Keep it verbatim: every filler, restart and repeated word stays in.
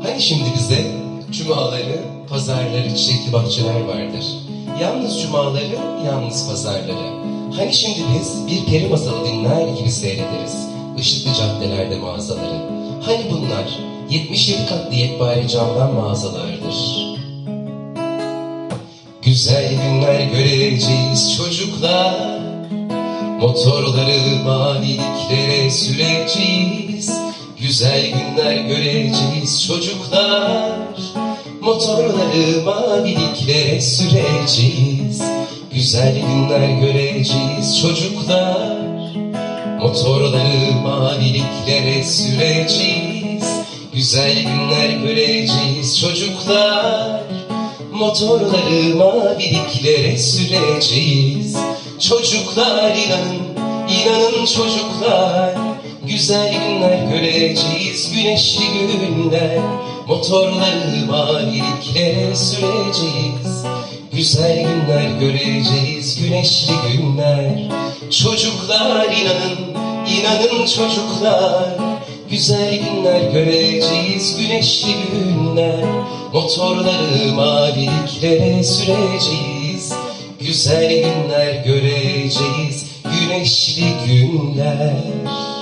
Hani şimdi bize cumaları, pazarları, çiçekli bahçeler vardır. Yalnız cumaları, yalnız pazarları. Hani şimdi biz bir peri masalı dinler gibi seyrederiz. Işıklı caddelerde mağazaları. Hani bunlar yetmiş yedi katlı yekpare camdan mağazalardır. Güzel günler göreceğiz çocuklar. Motorları maviliklere süreceğiz. Güzel günler göreceğiz çocuklar. Motorları maviliklere süreceğiz. Güzel günler göreceğiz çocuklar. Motorları maviliklere süreceğiz. Güzel günler göreceğiz çocuklar. Motorları maviliklere süreceğiz. Çocuklar inanın, inanın çocuklar. Güzel günler göreceğiz, güneşli günler. Motorları maviliklere süreceğiz. Güzel günler göreceğiz, güneşli günler. Çocuklar inanın, inanın çocuklar. Güzel günler göreceğiz, güneşli günler. Motorları maviliklere süreceğiz. Güzel günler göreceğiz, güneşli günler.